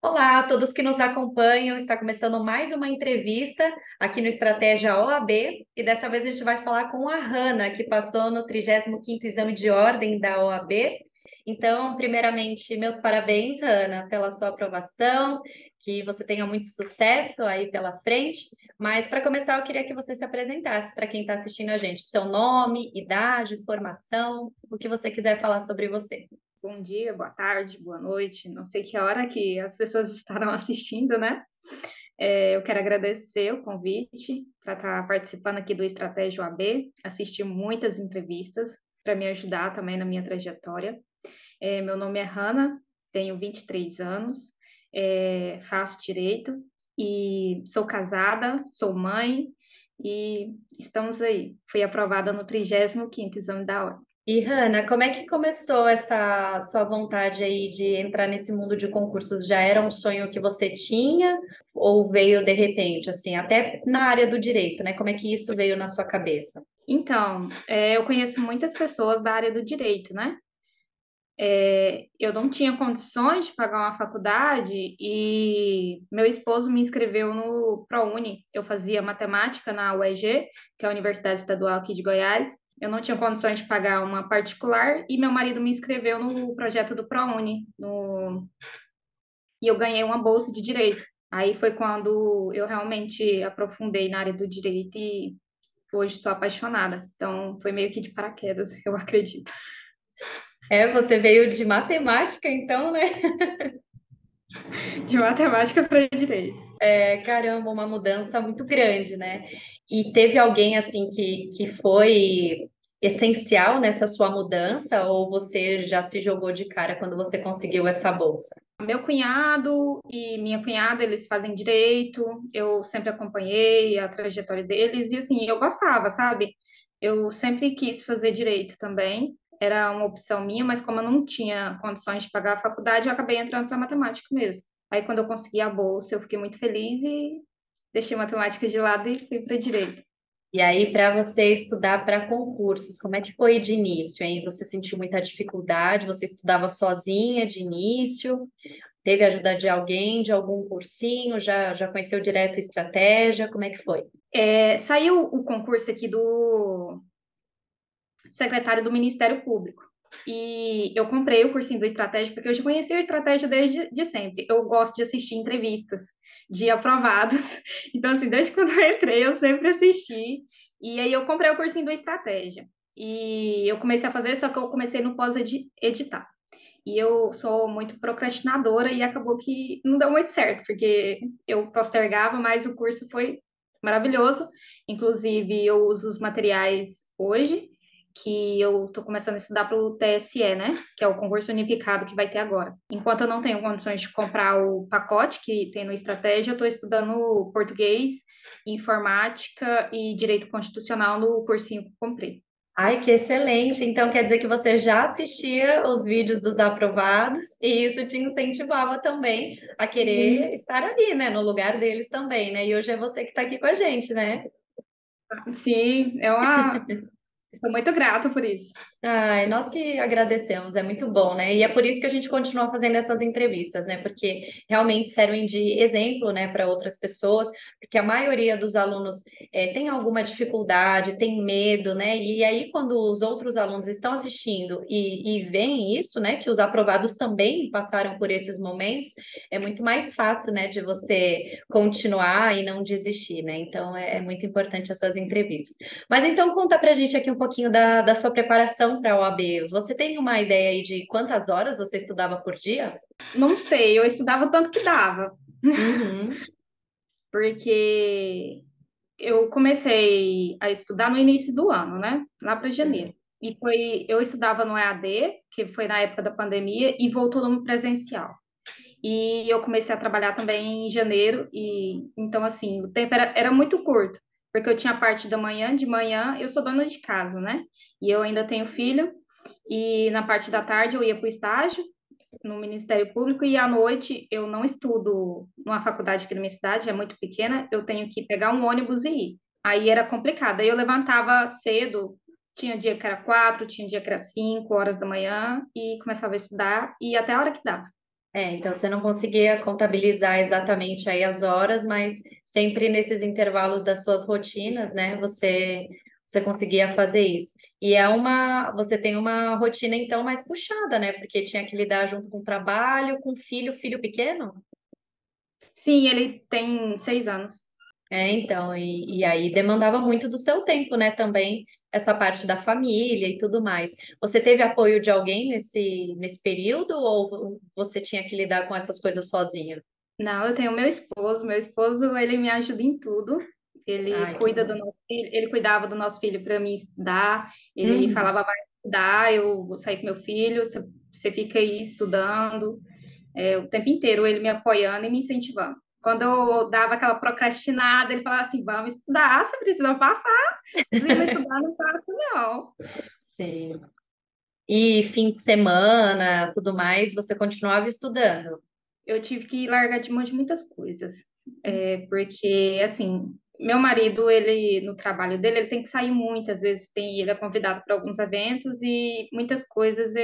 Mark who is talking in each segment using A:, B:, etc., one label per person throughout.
A: Olá a todos que nos acompanham. Está começando mais uma entrevista aqui no Estratégia OAB e dessa vez a gente vai falar com a Hanna, que passou no 35º Exame de Ordem da OAB. Então, primeiramente, meus parabéns, Hanna, pela sua aprovação, que você tenha muito sucesso aí pela frente. Mas para começar, eu queria que você se apresentasse para quem está assistindo a gente, seu nome, idade, formação, o que você quiser falar sobre você.
B: Bom dia, boa tarde, boa noite. Não sei que hora que as pessoas estarão assistindo, né? Eu quero agradecer o convite para estar participando aqui do Estratégia OAB, assistir muitas entrevistas para me ajudar também na minha trajetória. Meu nome é Hanna, tenho 23 anos, faço direito e sou casada, sou mãe e estamos aí. Fui aprovada no 35º Exame da Ordem.
A: E, Hanna, como é que começou essa sua vontade aí de entrar nesse mundo de concursos? Já era um sonho que você tinha ou veio de repente, assim, até na área do direito, né? Como é que isso veio na sua cabeça?
B: Então, eu conheço muitas pessoas da área do direito, né? Eu não tinha condições de pagar uma faculdade e meu esposo me inscreveu no ProUni. Eu fazia matemática na UEG, que é a Universidade Estadual aqui de Goiás. Eu não tinha condições de pagar uma particular e meu marido me inscreveu no projeto do ProUni, e eu ganhei uma bolsa de direito. Aí foi quando eu realmente aprofundei na área do direito e hoje sou apaixonada. Então, foi meio que de paraquedas, eu acredito.
A: É, você veio de matemática, então, né?
B: De matemática para direito.
A: É, caramba, uma mudança muito grande, né? E teve alguém assim que foi essencial nessa sua mudança, ou você já se jogou de cara quando você conseguiu essa bolsa?
B: Meu cunhado e minha cunhada, eles fazem direito, eu sempre acompanhei a trajetória deles e assim, eu gostava, sabe? Eu sempre quis fazer direito também, era uma opção minha, mas como eu não tinha condições de pagar a faculdade, eu acabei entrando para matemática mesmo. Aí quando eu consegui a bolsa, eu fiquei muito feliz e deixei matemática de lado e fui para direito.
A: E aí, para você estudar para concursos, como é que foi de início, hein? Você sentiu muita dificuldade? Você estudava sozinha de início? Teve ajuda de alguém, de algum cursinho? Já conheceu direto estratégia? Como é que foi?
B: Saiu o concurso aqui do secretário do Ministério Público. E eu comprei o cursinho do Estratégia porque eu já conhecia o Estratégia desde de sempre. Eu gosto de assistir entrevistas de aprovados. Então, assim, desde quando eu entrei, eu sempre assisti. E aí eu comprei o cursinho do Estratégia. E eu comecei a fazer, só que eu comecei no pós-editar. E eu sou muito procrastinadora e acabou que não deu muito certo, porque eu postergava, mas o curso foi maravilhoso. Inclusive, eu uso os materiais hoje, que eu estou começando a estudar para o TSE, né? Que é o concurso unificado que vai ter agora. Enquanto eu não tenho condições de comprar o pacote que tem no Estratégia, eu estou estudando português, informática e direito constitucional no cursinho que eu comprei.
A: Ai, que excelente! Então quer dizer que você já assistia os vídeos dos aprovados e isso te incentivava também a
B: E,
A: querer estar ali, né? No lugar deles também, né? E hoje é você que está aqui com a gente, né?
B: sim, estou muito grata por isso.
A: Ai, nós que agradecemos, é muito bom, né? E é por isso que a gente continua fazendo essas entrevistas, né? Porque realmente servem de exemplo, né, para outras pessoas, porque a maioria dos alunos tem alguma dificuldade, tem medo, né? E aí, quando os outros alunos estão assistindo e veem isso, né, que os aprovados também passaram por esses momentos, é muito mais fácil, né, de você continuar e não desistir, né? Então, é muito importante essas entrevistas. Mas então conta pra gente aqui um pouquinho da sua preparação para a OAB. Você tem uma ideia aí de quantas horas você estudava por dia?
B: Não sei, eu estudava o tanto que dava,
A: Uhum.
B: porque eu comecei a estudar no início do ano, né? Lá para janeiro. E eu estudava no EAD, que foi na época da pandemia, e voltou no presencial. E eu comecei a trabalhar também em janeiro, e então, assim, o tempo era muito curto, porque eu tinha a parte da manhã, de manhã eu sou dona de casa, né? E eu ainda tenho filho, e na parte da tarde eu ia para o estágio, no Ministério Público e à noite eu não estudo numa faculdade aqui na minha cidade, é muito pequena, eu tenho que pegar um ônibus e ir. Aí era complicado. Aí eu levantava cedo, tinha dia que era 4, tinha dia que era 5 horas da manhã e começava a estudar e até a hora que dava.
A: Então você não conseguia contabilizar exatamente aí as horas, mas sempre nesses intervalos das suas rotinas, né? Você conseguia fazer isso. E você tem uma rotina então mais puxada, né? Porque tinha que lidar junto com o trabalho, com filho pequeno.
B: Sim, ele tem 6 anos.
A: Então, e aí demandava muito do seu tempo, né? Também essa parte da família e tudo mais. Você teve apoio de alguém nesse período ou você tinha que lidar com essas coisas sozinho?
B: Não, eu tenho meu esposo. Meu esposo, ele me ajuda em tudo. Ele
A: Ai, que
B: cuida do
A: bom.
B: nosso filho, ele cuidava do nosso filho para mim estudar. Ele
A: Uhum.
B: falava, vai estudar, eu vou sair com meu filho, você fica aí estudando. O tempo inteiro ele me apoiando e me incentivando. Quando eu dava aquela procrastinada, ele falava assim, vamos estudar, você precisa passar. Se não estudar, não passa, não.
A: Sim. E fim de semana, tudo mais, você continuava estudando?
B: Eu tive que largar de mão de muitas coisas. Porque, assim, meu marido, ele, no trabalho dele, ele tem que sair muitas vezes, ele é convidado para alguns eventos e muitas coisas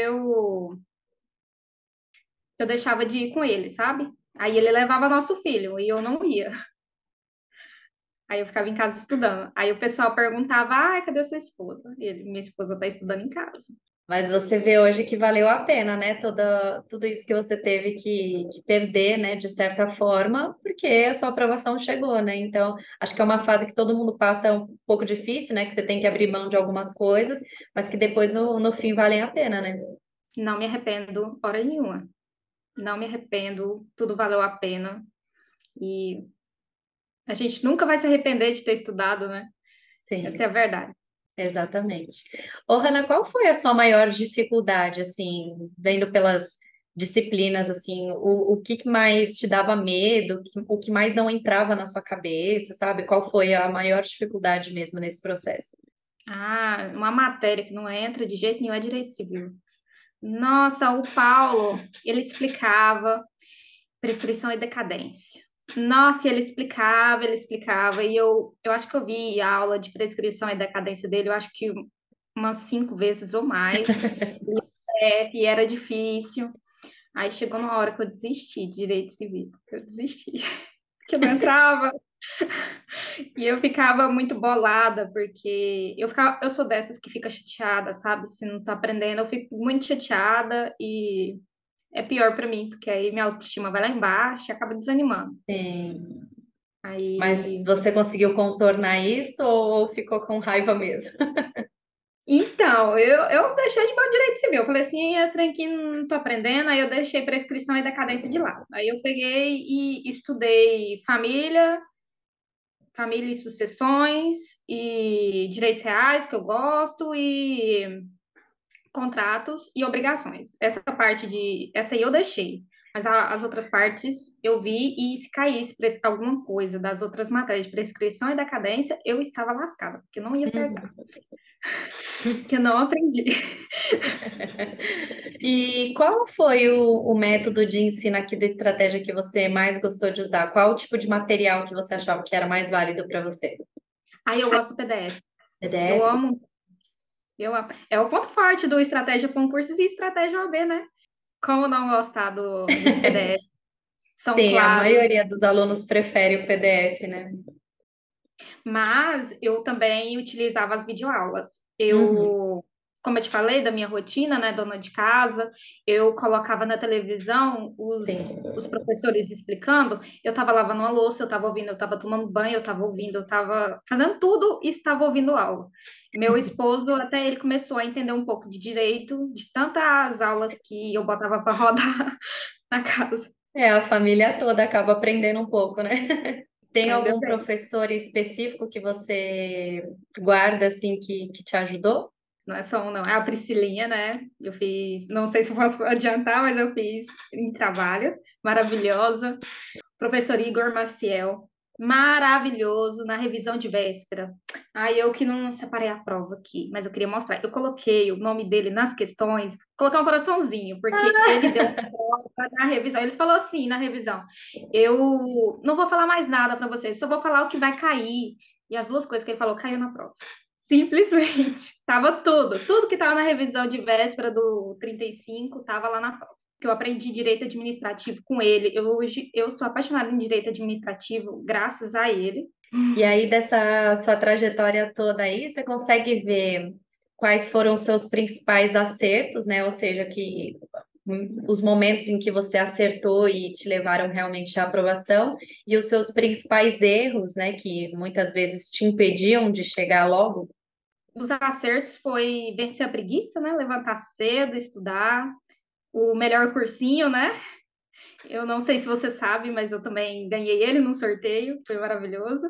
B: eu deixava de ir com ele, sabe? Aí ele levava nosso filho e eu não ia. Aí eu ficava em casa estudando. Aí o pessoal perguntava, cadê sua esposa? Minha esposa está estudando em casa.
A: Mas você vê hoje que valeu a pena, né? Tudo isso que você teve que perder, né? De certa forma, porque a sua aprovação chegou, né? Então, acho que é uma fase que todo mundo passa um pouco difícil, né? Que você tem que abrir mão de algumas coisas, mas que depois no fim valem a pena, né?
B: Não me arrependo hora nenhuma. Não me arrependo, tudo valeu a pena. E a gente nunca vai se arrepender de ter estudado, né? Essa é a
A: Sim.
B: verdade.
A: Exatamente. Ô, Hanna, qual foi a sua maior dificuldade, assim, vendo pelas disciplinas, assim, o que mais te dava medo, o que mais não entrava na sua cabeça, sabe? Qual foi a maior dificuldade mesmo nesse processo?
B: Uma matéria que não entra de jeito nenhum é direito civil. Nossa, o Paulo, ele explicava prescrição e decadência. Nossa, ele explicava, e eu acho que eu vi a aula de prescrição e decadência dele, eu acho que umas 5 vezes ou mais, e era difícil. Aí chegou uma hora que eu desisti de direito civil, que eu desisti, que não entrava, e eu ficava muito bolada, porque eu sou dessas que fica chateada, sabe? Se não tá aprendendo, eu fico muito chateada e é pior para mim, porque aí minha autoestima vai lá embaixo e acaba desanimando.
A: Sim. Mas
B: Aí,
A: você conseguiu contornar isso ou ficou com raiva mesmo?
B: então, eu deixei de mão direito civil. Eu falei assim, esse trem aqui não tô aprendendo, aí eu deixei prescrição e decadência de lado. Aí eu peguei e estudei família e sucessões, e direitos reais, que eu gosto, e contratos e obrigações. Essa aí eu deixei. Mas as outras partes eu vi, e se caísse alguma coisa das outras matérias de prescrição e decadência, eu estava lascada, porque não ia acertar,
A: Uhum.
B: porque eu não aprendi.
A: E qual foi o método de ensino aqui da estratégia que você mais gostou de usar? Qual o tipo de material que você achava que era mais válido para você?
B: Aí eu gosto do PDF. Eu
A: PDF?
B: amo, eu amo. É o ponto forte do Estratégia Concursos e Estratégia OAB, né? Como não gostar dos PDF? São
A: Sim, a
B: claros.
A: maioria dos alunos prefere o PDF, né?
B: Mas eu também utilizava as videoaulas.
A: Uhum,
B: Como eu te falei, da minha rotina, né, dona de casa, eu colocava na televisão
A: sim.
B: os professores explicando. Eu estava lavando a louça, eu estava ouvindo, eu estava tomando banho, eu estava ouvindo, eu estava fazendo tudo e estava ouvindo aula. Meu esposo, até ele começou a entender um pouco de direito, de tantas aulas que eu botava para rodar na casa.
A: A família toda acaba aprendendo um pouco, né? Tem
B: Ainda
A: algum
B: bem.
A: professor específico que você guarda, assim, que te ajudou?
B: Não é só um, não. É a Priscilinha, né? Eu fiz, não sei se eu posso adiantar, mas eu fiz em trabalho. Maravilhosa. Professor Igor Maciel. Maravilhoso na revisão de véspera. Aí eu que não separei a prova aqui, mas eu queria mostrar. Eu coloquei o nome dele nas questões, coloquei um coraçãozinho, porque ele deu uma prova na revisão. Ele falou assim na revisão: eu não vou falar mais nada para vocês, só vou falar o que vai cair. E as duas coisas que ele falou caiu na prova. Simplesmente. Tava tudo que tava na revisão de véspera do 35 tava lá na prova. que eu aprendi direito administrativo com ele. Hoje eu sou apaixonada em direito administrativo graças a ele.
A: E aí, dessa sua trajetória toda aí, você consegue ver quais foram os seus principais acertos, né? Ou seja, que os momentos em que você acertou e te levaram realmente à aprovação, e os seus principais erros, né? Que muitas vezes te impediam de chegar logo.
B: Os acertos foi vencer a preguiça, né? Levantar cedo, estudar, o melhor cursinho, né? Eu não sei se você sabe, mas eu também ganhei ele num sorteio, foi maravilhoso.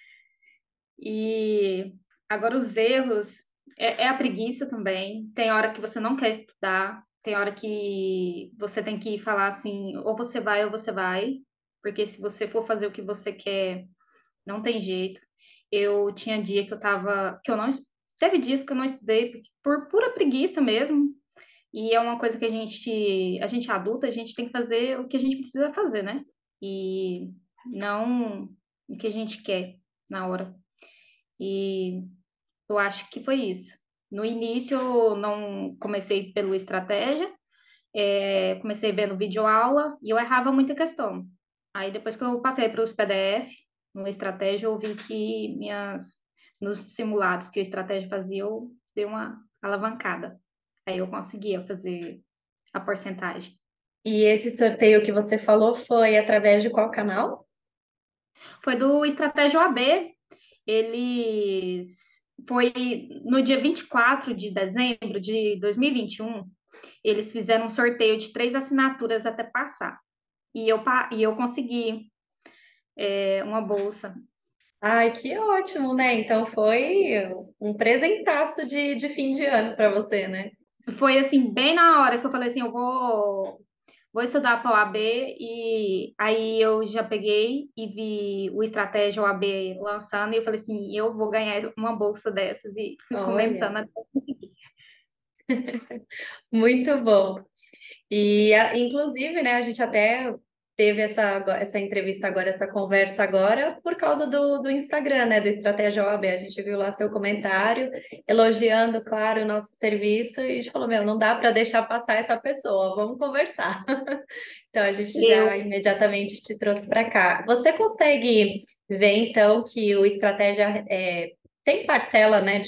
B: E agora os erros é a preguiça também. Tem hora que você não quer estudar, tem hora que você tem que falar assim, ou você vai, porque se você for fazer o que você quer, não tem jeito. Eu tinha dia que eu tava, que eu não, teve dias que eu não estudei por pura preguiça mesmo. E é uma coisa que a gente é adulta, a gente tem que fazer o que a gente precisa fazer, né? E não o que a gente quer na hora. E eu acho que foi isso. No início, eu não comecei pelo estratégia, comecei vendo videoaula e eu errava muita questão. Aí, depois que eu passei para os PDF, no estratégia, eu vi que nos simulados que a estratégia fazia, eu dei uma alavancada. Aí eu conseguia fazer a porcentagem.
A: E esse sorteio que você falou foi através de qual canal?
B: Foi do Estratégia OAB. Eles. Foi no dia 24 de dezembro de 2021, eles fizeram um sorteio de 3 assinaturas até passar. E eu consegui uma bolsa.
A: Ai, que ótimo, né? Então foi um presentaço de fim de ano para você, né?
B: Foi assim, bem na hora que eu falei assim, vou estudar para a OAB, e aí eu já peguei e vi o Estratégia OAB lançando, e eu falei assim, eu vou ganhar uma bolsa dessas, e fui
A: Olha,
B: comentando até conseguir.
A: muito bom. Inclusive, né, a gente até teve essa entrevista agora, essa conversa agora, por causa do Instagram, né, do Estratégia OAB. A gente viu lá seu comentário, elogiando, claro, o nosso serviço, e a gente falou, meu, não dá para deixar passar essa pessoa, vamos conversar. Então, a gente já
B: Eu
A: imediatamente te trouxe para cá. Você consegue ver, então, que o Estratégia tem parcela, né,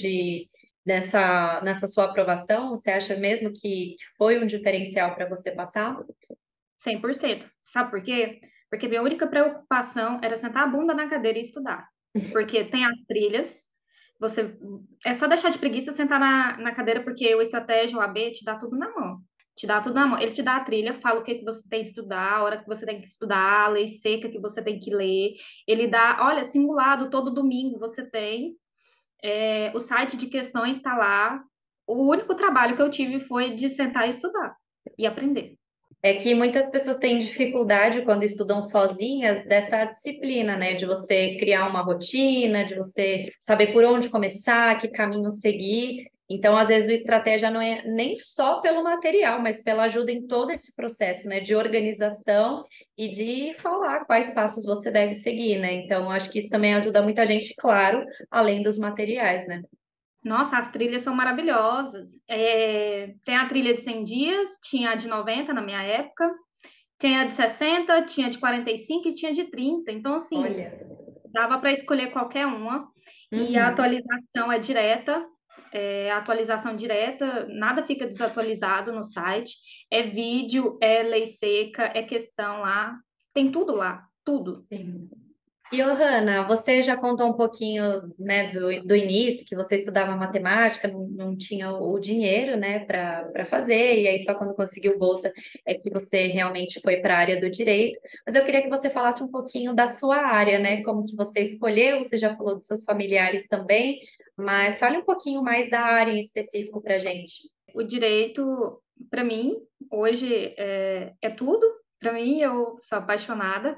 A: nessa sua aprovação? Você acha mesmo que foi um diferencial para você passar?
B: 100%. Sabe por quê? Porque minha única preocupação era sentar a bunda na cadeira e estudar. Porque tem as trilhas, você é só deixar de preguiça sentar na cadeira, porque o estratégia, o AB, te dá tudo na mão. Te dá tudo na mão. Ele te dá a trilha, fala o que que você tem que estudar, a hora que você tem que estudar, a lei seca que você tem que ler. Ele dá, olha, simulado todo domingo você tem. O site de questões está lá. O único trabalho que eu tive foi de sentar e estudar e aprender.
A: É que muitas pessoas têm dificuldade quando estudam sozinhas dessa disciplina, né? De você criar uma rotina, de você saber por onde começar, que caminho seguir. Então, às vezes, a estratégia não é nem só pelo material, mas pela ajuda em todo esse processo, né? De organização e de falar quais passos você deve seguir, né? Então, acho que isso também ajuda muita gente, claro, além dos materiais, né?
B: Nossa, as trilhas são maravilhosas. Tem a trilha de 100 dias, tinha a de 90 na minha época, tinha a de 60, tinha a de 45 e tinha a de 30. Então, assim,
A: Olha.
B: dava para escolher qualquer uma. E a
A: Uhum.
B: atualização é direta, a atualização direta, nada fica desatualizado no site. É vídeo, é lei seca, é questão lá, tem tudo lá, tudo.
A: Sim. E, Ohana, você já contou um pouquinho, né, do início, que você estudava matemática, não tinha o dinheiro, né, para fazer, e aí só quando conseguiu bolsa é que você realmente foi para a área do direito. Mas eu queria que você falasse um pouquinho da sua área, né, como que você escolheu, você já falou dos seus familiares também, mas fale um pouquinho mais da área em específico para a gente.
B: O direito, para mim, hoje é tudo. Para mim, eu sou apaixonada.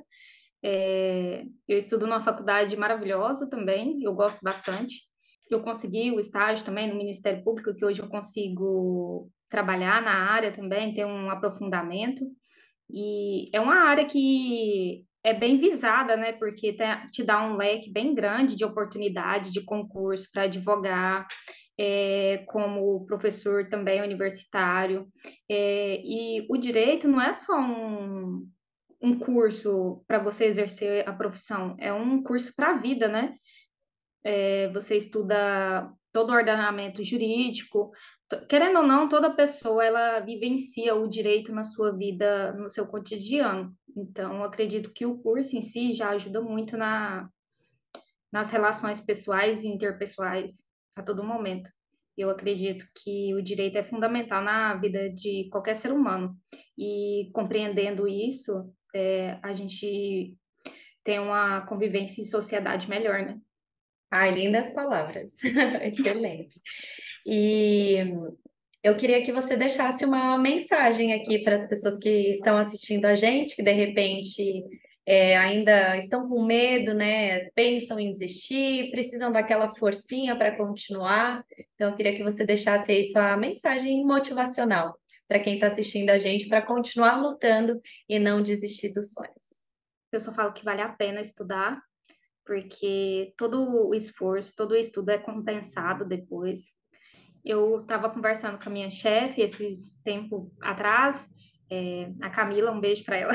B: Eu estudo numa faculdade maravilhosa também, eu gosto bastante. Eu consegui o estágio também no Ministério Público, que hoje eu consigo trabalhar na área também, ter um aprofundamento. E é uma área que é bem visada, né? Porque te dá um leque bem grande de oportunidade de concurso para advogar, como professor também universitário. E o direito não é só um curso para você exercer a profissão, é um curso para a vida, né? Você estuda todo o ordenamento jurídico. Querendo ou não, toda pessoa ela vivencia o direito na sua vida, no seu cotidiano. Então, eu acredito que o curso em si já ajuda muito nas relações pessoais e interpessoais a todo momento. Eu acredito que o direito é fundamental na vida de qualquer ser humano. E compreendendo isso, a gente tem uma convivência em sociedade melhor, né?
A: Ai, lindas palavras. Excelente. E eu queria que você deixasse uma mensagem aqui para as pessoas que estão assistindo a gente, que de repente ainda estão com medo, né? Pensam em desistir, precisam daquela forcinha para continuar. Então, eu queria que você deixasse aí sua mensagem motivacional para quem está assistindo a gente, para continuar lutando e não desistir dos sonhos.
B: Eu só falo que vale a pena estudar, porque todo o esforço, todo o estudo é compensado depois. Eu estava conversando com a minha chefe esses tempo atrás, a Camila, um beijo para ela,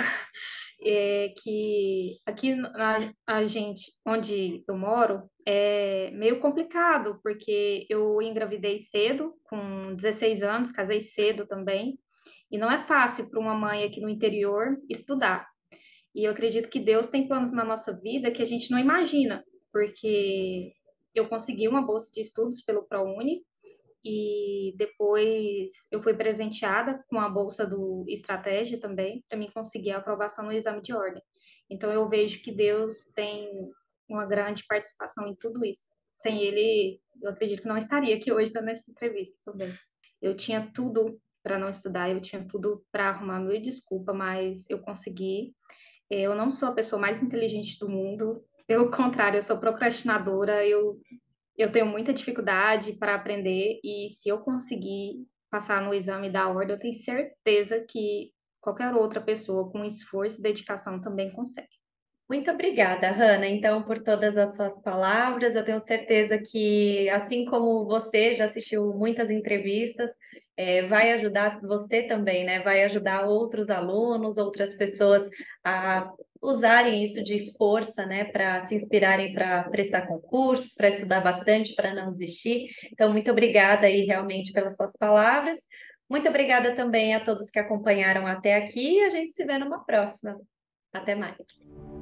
B: que aqui a gente, onde eu moro, é meio complicado, porque eu engravidei cedo, com 16 anos, casei cedo também, e não é fácil para uma mãe aqui no interior estudar. E eu acredito que Deus tem planos na nossa vida que a gente não imagina, porque eu consegui uma bolsa de estudos pelo ProUni e depois eu fui presenteada com a bolsa do Estratégia também, para mim conseguir a aprovação no exame de ordem. Então eu vejo que Deus tem uma grande participação em tudo isso. Sem ele, eu acredito que não estaria aqui hoje dando essa entrevista também. Eu tinha tudo para não estudar, eu tinha tudo para arrumar mil desculpa, mas eu consegui. Eu não sou a pessoa mais inteligente do mundo, pelo contrário, eu sou procrastinadora, eu tenho muita dificuldade para aprender e se eu conseguir passar no exame da ordem, eu tenho certeza que qualquer outra pessoa com esforço e dedicação também consegue.
A: Muito obrigada, Hanna, então, por todas as suas palavras. Eu tenho certeza que, assim como você já assistiu muitas entrevistas, vai ajudar você também, né? Vai ajudar outros alunos, outras pessoas a usarem isso de força, né? Para se inspirarem para prestar concursos, para estudar bastante, para não desistir. Então, muito obrigada aí realmente pelas suas palavras. Muito obrigada também a todos que acompanharam até aqui e a gente se vê numa próxima. Até mais.